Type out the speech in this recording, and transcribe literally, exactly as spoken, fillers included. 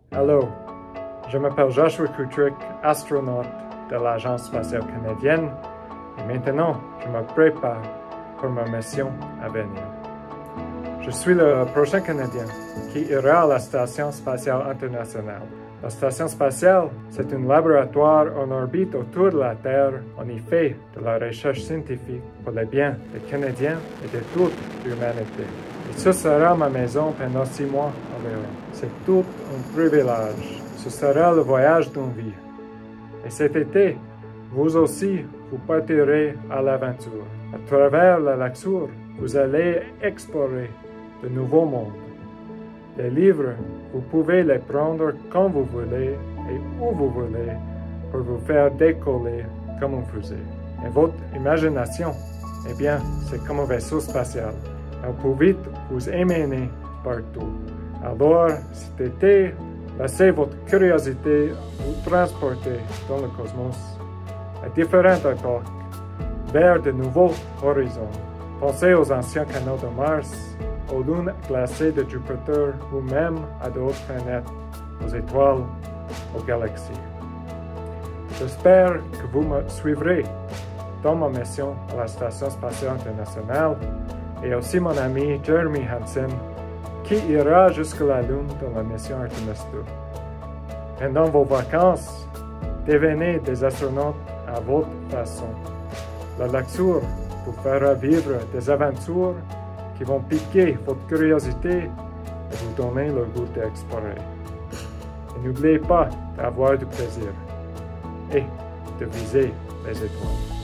Allô, je m'appelle Joshua Kutrick, astronaute de l'Agence spatiale canadienne, et maintenant je me prépare pour ma mission à venir. Je suis le prochain Canadien qui ira à la Station spatiale internationale. La Station spatiale, c'est un laboratoire en orbite autour de la Terre. On y fait de la recherche scientifique pour le bien des Canadiens et de toute l'humanité. Et ce sera ma maison pendant six mois environ. C'est tout un privilège. Ce sera le voyage d'une vie. Et cet été, vous aussi, vous partirez à l'aventure. À travers la Laxur, vous allez explorer de nouveaux mondes. Les livres, vous pouvez les prendre quand vous voulez et où vous voulez pour vous faire décoller comme un fusée. Et votre imagination, eh bien, c'est comme un vaisseau spatial. Elle peut vite vous émener partout. Alors, cet été, laissez votre curiosité vous transporter dans le cosmos, à différentes époques, vers de nouveaux horizons. Pensez aux anciens canaux de Mars, aux lunes glacées de Jupiter ou même à d'autres planètes, aux étoiles, aux galaxies. J'espère que vous me suivrez dans ma mission à la Station spatiale internationale et aussi mon ami Jeremy Hansen qui ira jusqu'à la Lune dans la mission Artemis deux. Pendant vos vacances, devenez des astronautes à votre façon. La Laxur vous fera vivre des aventures qui vont piquer votre curiosité et vous donner le goût d'explorer. Et n'oubliez pas d'avoir du plaisir et de viser les étoiles.